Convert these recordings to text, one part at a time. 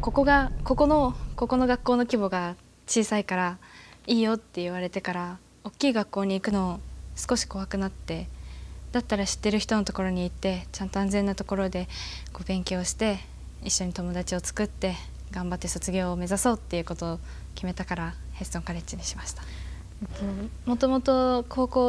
ここの学校の規模が小さいからいいよって言われてから大きい学校に行くの少し怖くなって、だったら知ってる人のところに行ってちゃんと安全なところで勉強して一緒に友達を作って頑張って卒業を目指そうっていうことを決めたからヘストンカレッジにしました。もともと高校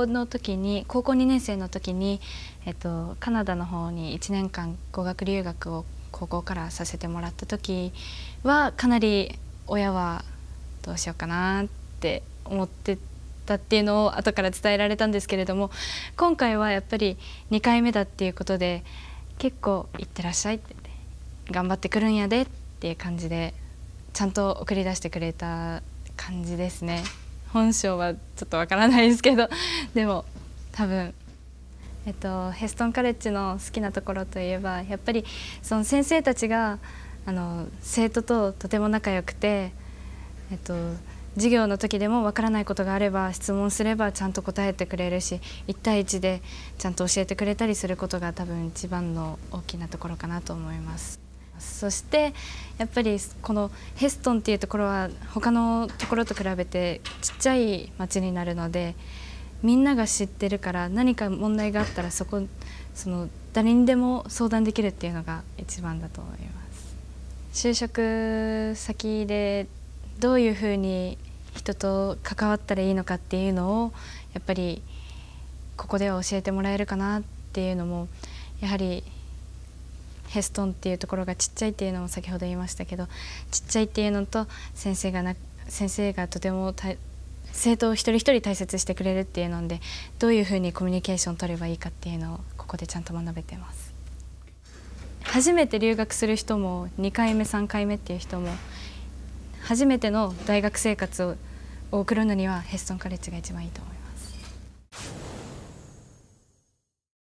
2年生の時に、カナダの方に1年間語学留学を高校からさせてもらった時はかなり親はどうしようかなって思ってたっていうのを後から伝えられたんですけれども、今回はやっぱり2回目だっていうことで結構「行ってらっしゃい」って言って「頑張ってくるんやで」っていう感じでちゃんと送り出してくれた感じですね。本性はちょっとわからないですけどでも多分。ヘストンカレッジの好きなところといえばやっぱりその先生たちが生徒ととても仲良くて、授業の時でもわからないことがあれば質問すればちゃんと答えてくれるし、1対1でちゃんと教えてくれたりすることが多分一番の大きなところかなと思います。そしてやっぱりこのヘストンっていうところは他のところと比べてちっちゃい町になるので、みんなが知ってるから何か問題があったらその誰にでも相談できるっていうのが一番だと思います。就職先でどういうふうに人と関わったらいいのかっていうのをやっぱりここでは教えてもらえるかなっていうのも、やはりヘストンっていうところがちっちゃいっていうのも先ほど言いましたけど、ちっちゃいっていうのと先生がとても生徒を一人一人大切にしてくれるっていうので、どういうふうにコミュニケーションを取ればいいかっていうのをここでちゃんと学べてます。初めて留学する人も2回目3回目っていう人も初めての大学生活を送るのにはヘストンカレッジが一番いいと思います。